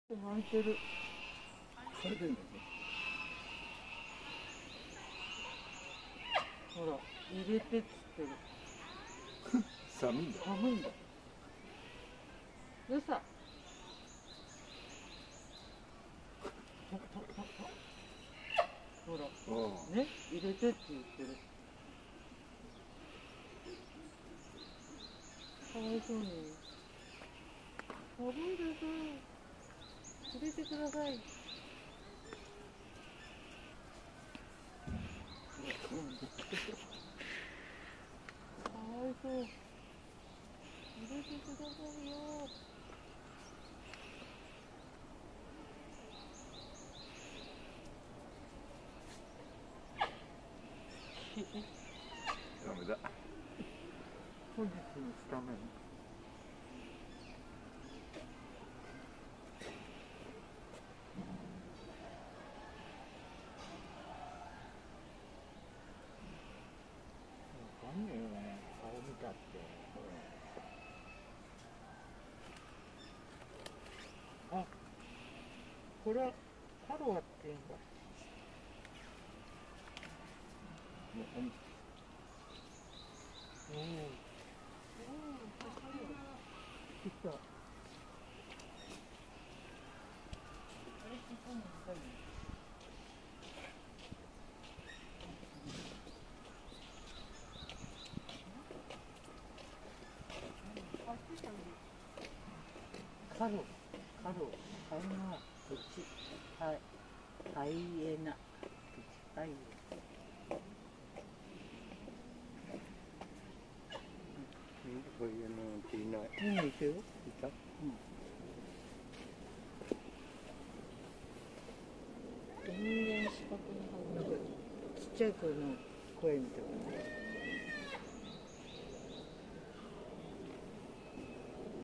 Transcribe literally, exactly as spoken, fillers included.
巻いてる。 されてるんだよね。 ほら、入れてっつってる。 寒いんだ。 寒いんだ。でさ。ほら、ね、入れてって言ってる。かわいそうに。寒いです。入れてください。かわいそう。入れてくださいよ。 ダメだ。 本日のスタメン。わかんねえよね、顔見たって。あ、これはカロアっていうんだ。おお。おお、来た。あれってそうなんだよ。カロ、カロ、カイナ、プチ、ハイ、ハイエナ、プチ、ハイエこういうのっていない。 ナ。いいですよ。いた。うん。全然視覚に入らない。ちっちゃい声の声みたいな。